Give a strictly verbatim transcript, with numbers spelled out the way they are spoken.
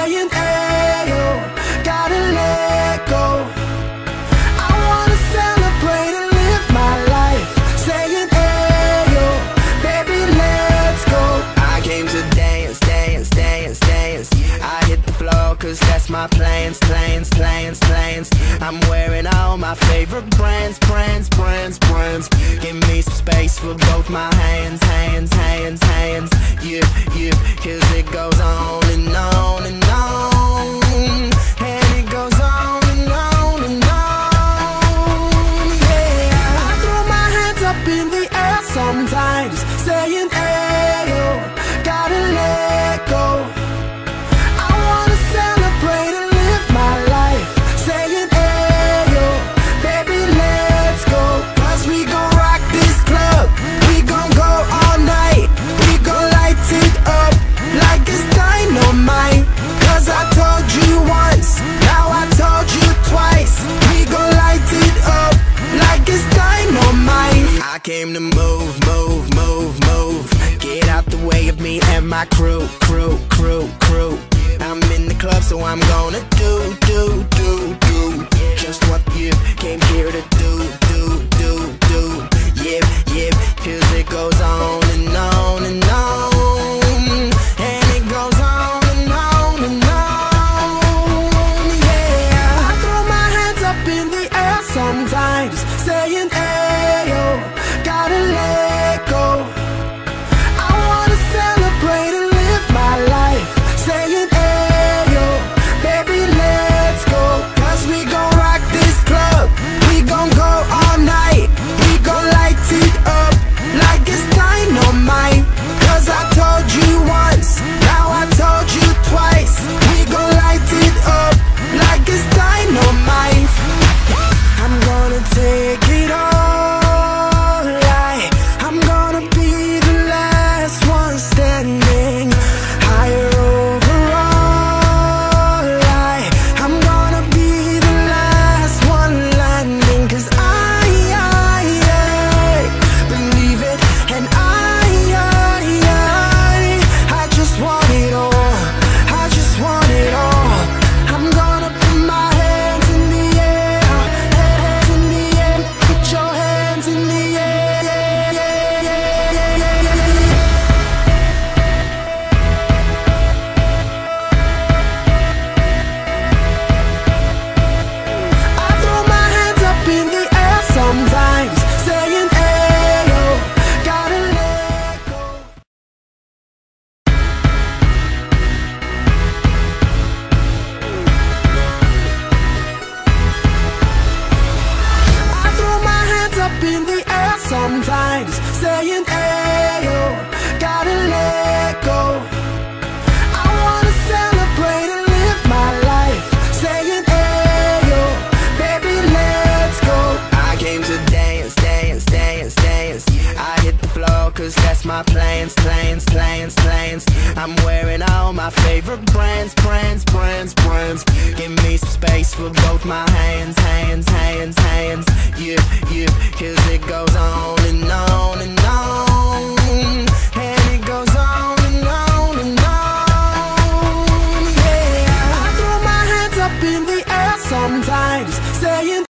saying, ayo, gotta let go. I wanna celebrate and live my life, saying, ayo, baby, let's go. I came to dance, dance, dance, dance. I hit the floor cause that's my plans, plans, plans, plans. I'm wearing all my favorite brands, brands, brands, brands. Give me some space for both my hands, hands, hands, hands. Yeah, yeah, cause it goes on and on and on. And it goes on and on and on. Yeah, I throw my hands up in the air sometimes, saying, ayo, gotta let go. I wanna celebrate and live my life, saying, ayo, baby, let's go. Cause we gon' rock this club, we gon' go all night. We gon' light it up like it's dynamite. Cause I told you once, now I told you twice. We gon' light it up like it's dynamite. I came to move, move, move, move. Get out the way of me and my crew, crew, crew, crew. I'm in the club, so I'm gonna do, do, do, do just what you came here to do, do, do, do. Yeah, yeah, cause it goes on and on and on. And it goes on and on and on. Yeah, I throw my hands up in the air sometimes, saying, ayo, gotta let go. I wanna celebrate and live my life, saying, ayo, baby, let's go. Cause we gon' rock this club, we gon' go all night. We gon' light it up like it's dynamite. Cause I told you once, now I told you twice. We gon' light it up like it's dynamite. I'm gonna take it all, like I'm gonna be the last one standing. Higher overall, like I'm gonna be the last one landing. Cause I, I, I believe it, and I, I, I I just want it all, I just want it all. I'm gonna put my hands in the air, hands in the air. Put your hands in the air, yeah, yeah, yeah, yeah, yeah, yeah. I throw my hands up in the air sometimes, saying, ayo, gotta let go. I throw my hands up in the air sometimes, saying, ayo, gotta let go. I wanna celebrate and live my life, saying, ayo, baby, let's go. I came to dance, dance, dance, dance. I hit the floor cause that's my plans, plans, plans, plans. I'm wearing all my favorite brands, brands, brands, brands. Give me some space for both my hands, hands, hands, hands. Yeah, yeah, cause it goes on and on and on. And it goes on and on and on. Yeah, I throw my hands up in the air sometimes, saying,